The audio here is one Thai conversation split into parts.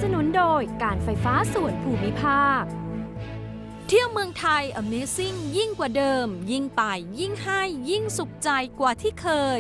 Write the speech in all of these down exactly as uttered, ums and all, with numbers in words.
นุนโดยการไฟฟ้าส่วนภูมิภาคเที่ยวเมืองไทย Amazing ยิ่งกว่าเดิมยิ่งไปยิ่งให้ยิ่งสุขใจกว่าที่เคย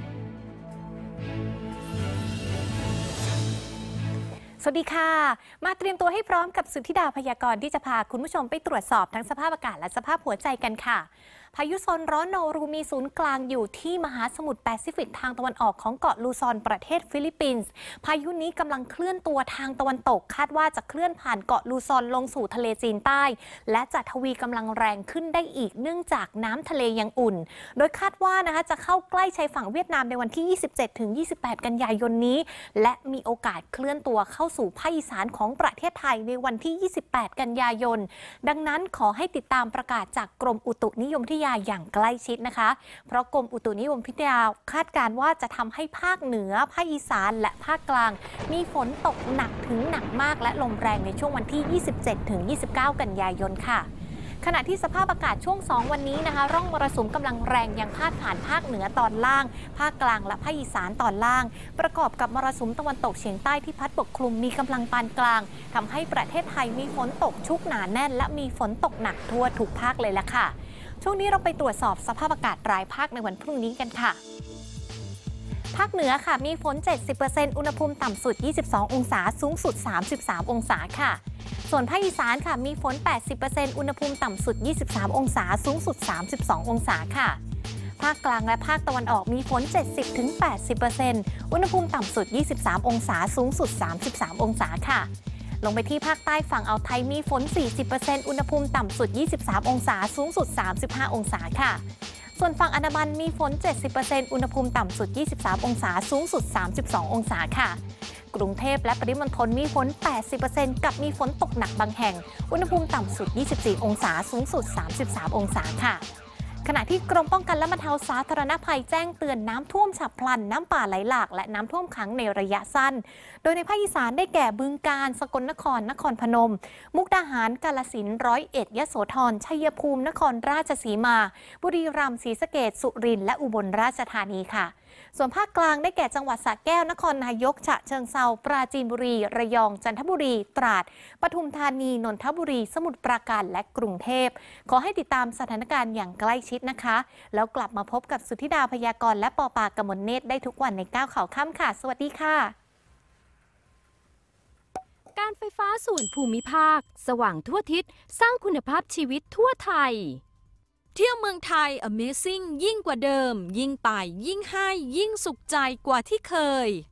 สวัสดีค่ะมาเตรียมตัวให้พร้อมกับสุทธิดาพยากรณ์ที่จะพาคุณผู้ชมไปตรวจสอบทั้งสภาพอากาศและสภาพหัวใจกันค่ะพายุโซนร้อนโนรูมีศูนย์กลางอยู่ที่มหาสมุทรแปซิฟิกทางตะวันออกของเกาะลูซอนประเทศฟิลิปปินส์พายุนี้กำลังเคลื่อนตัวทางตะวันตกคาดว่าจะเคลื่อนผ่านเกาะลูซอนลงสู่ทะเลจีนใต้และจะทวีกำลังแรงขึ้นได้อีกเนื่องจากน้ำทะเลยังอุ่นโดยคาดว่านะคะจะเข้าใกล้ชายฝั่งเวียดนามในวันที่ ยี่สิบเจ็ดถึงยี่สิบแปด กันยายนนี้และมีโอกาสเคลื่อนตัวเข้าสู่ภาคอีสานของประเทศไทยในวันที่ ยี่สิบแปด กันยายนดังนั้นขอให้ติดตามประกาศจากกรมอุตุนิยมวิทยาอย่างใกล้ชิดนะคะเพราะกรมอุตุนิยมวิทยาคาดการณ์ว่าจะทำให้ภาคเหนือภาคอีสานและภาคกลางมีฝนตกหนักถึงหนักมากและลมแรงในช่วงวันที่ ยี่สิบเจ็ดถึงยี่สิบเก้า กันยายนค่ะขณะที่สภาพอากาศช่วงสองวันนี้นะคะร่องมรสุมกำลังแรงยังพาดผ่านภาคเหนือตอนล่างภาคกลางและภาคอีสานตอนล่างประกอบกับมรสุมตะวันตกเฉียงใต้ที่พัดปกคลุมมีกำลังปานกลางทำให้ประเทศไทยมีฝนตกชุกหนาแน่นและมีฝนตกหนักทั่วทุกภาคเลยละค่ะช่วงนี้เราไปตรวจสอบสภาพอากาศรายภาคในวันพรุ่งนี้กันค่ะภาคเหนือค่ะมีฝน เจ็ดสิบเปอร์เซ็นต์ อุณหภูมิต่ำสุด ยี่สิบสอง องศาสูงสุด สามสิบสาม องศาค่ะส่วนภาคอีสานค่ะมีฝน แปดสิบเปอร์เซ็นต์ อุณหภูมิต่ำสุด ยี่สิบสาม องศาสูงสุด สามสิบสอง องศาค่ะภาคกลางและภาคตะวันออกมีฝน เจ็ดสิบถึงแปดสิบเปอร์เซ็นต์ อุณหภูมิต่ำสุด ยี่สิบสาม องศาสูงสุด สามสิบสาม องศาค่ะลงไปที่ภาคใต้ฝั่งอ่าวไทยมีฝน สี่สิบเปอร์เซ็นต์ อุณหภูมิต่ำสุด ยี่สิบสาม องศาสูงสุด สามสิบห้า องศาค่ะส่วนฝั่งอันดามันมีฝน เจ็ดสิบเปอร์เซ็นต์ อุณหภูมิต่ำสุด ยี่สิบสาม องศาสูงสุด สามสิบสอง องศาค่ะกรุงเทพและปริมณฑลมีฝน แปดสิบเปอร์เซ็นต์ กับมีฝนตกหนักบางแห่งอุณหภูมิต่ำสุด ยี่สิบสี่ องศาสูงสุด สามสิบสาม องศาค่ะขณะที่กรมป้องกันและบรรเทาสาธารณภัยแจ้งเตือนน้ำท่วมฉับพลันน้ำป่าไหลหลากและน้ำท่วมขังในระยะสั้นโดยในภาคอีสานได้แก่บึงกาฬสกลนครนครพนมมุกดาหารกาฬสินธุ์ร้อยเอ็ดยโสธรชัยภูมินครราชสีมาบุรีรัมย์ศรีสะเกษสุรินทร์และอุบลราชธานีค่ะส่วนภาคกลางได้แก่จังหวัดสระแก้วนครนายกฉะเชิงเทราปราจีนบุรีระยองจันทบุรีตราดปทุมธานีนนทบุรีสมุทรปราการและกรุงเทพขอให้ติดตามสถานการณ์อย่างใกล้ชิดนะคะแล้วกลับมาพบกับสุทธิดาพยากรณ์และปอปากมลเนตรได้ทุกวันในก้าวข่าวค่ำค่ะสวัสดีค่ะการไฟฟ้าส่วนภูมิภาคสว่างทั่วทิศสร้างคุณภาพชีวิตทั่วไทยเที่ยวเมืองไทย Amazing ยิ่งกว่าเดิมยิ่งไปยิ่งให้ยิ่งสุขใจกว่าที่เคย